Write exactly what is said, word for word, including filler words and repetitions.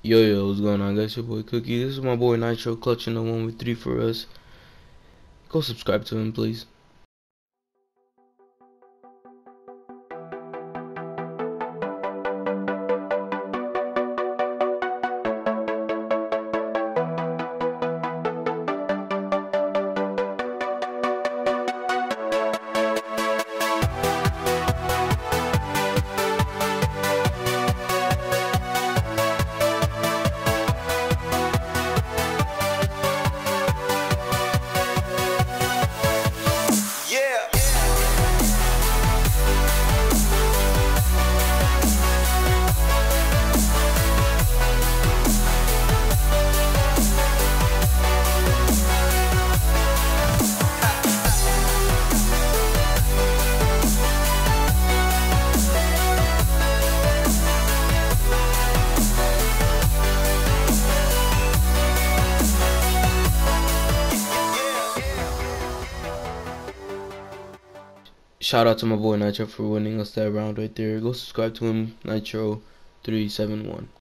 Yo, yo, what's going on, guys? Your boy Cookie. This is my boy Nitro clutching the one with three for us. Go subscribe to him, please. Shout out to my boy Nitro for winning us that round right there. Go subscribe to him, Nitro three seven one.